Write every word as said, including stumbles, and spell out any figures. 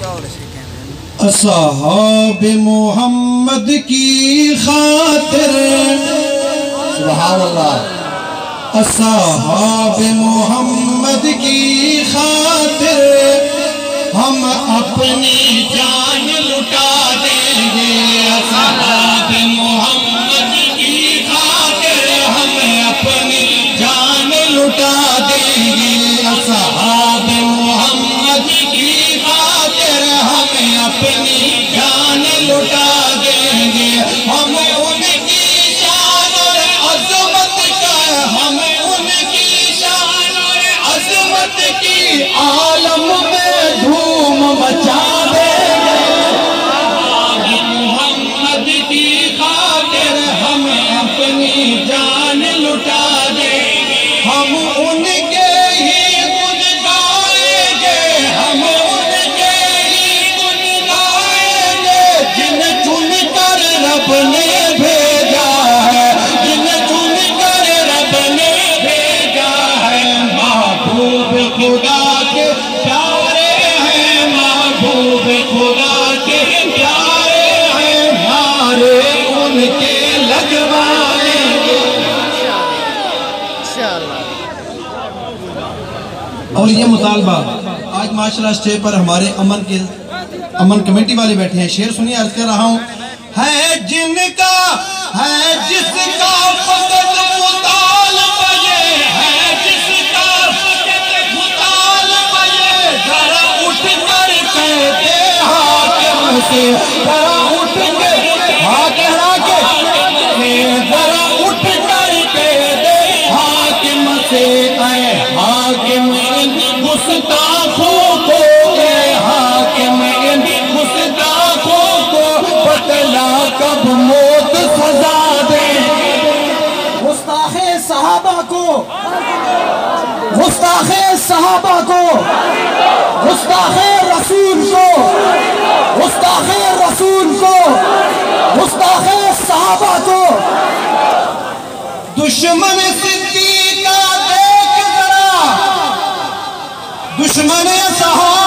असहाब मोहम्मद की खातिर सुभान अल्लाह, असहाब मोहम्मद की खातिर हम अपनी जान लुटा देंगे। असहाब मोहम्मद की खातिर हम अपनी जान लुटा देंगे। असहाब मोहम्मद की खातिर हम अपनी जान लुटा देंगे। हम उनकी शान और अज़मत का, हम उनकी शान और अज़मत की आलम में धूम मचा देंगे। मोहम्मद की खातिर हम अपनी जान लुटा देंगे। हम उनके ही गुण गाएंगे, हम उनके ही गुण गाएंगे। जिन चुन कर रब ने भेजा है, जिन चुन कर रब ने भेजा है। महबूब खुदा के प्यारे हैं, महबूब खुदा के प्यारे हैं। मारे उनके लगवाएंगे। और ये मुतालबा आज माशाल्लाह स्टेज पर हमारे अमन के अमन कमेटी वाले बैठे हैं। शेर सुनिए, अर्ज कर रहा हूँ। है जिनका है जिसका फकत मुतालबा ये है, जिसका फकत मुतालबा ये। जरा उठ कर कहते हाकिम से, जरा उठ के हाकिम के, जरा उठ कर कहते हाकिम से। ऐ हाकिम गुस्ताखों को, ऐ हाकिम गुस्ताखों को बतला कब मौत सजा दे। गुस्ताखे सहाबा को, गुस्ताखे सहाबा को, गुस्ताखे रसूल को, गुस्ताखे रसूल को, गुस्ताखे सहाबा को। दुश्मन सिद्दीक़ का देख जरा, दुश्मन सहाबा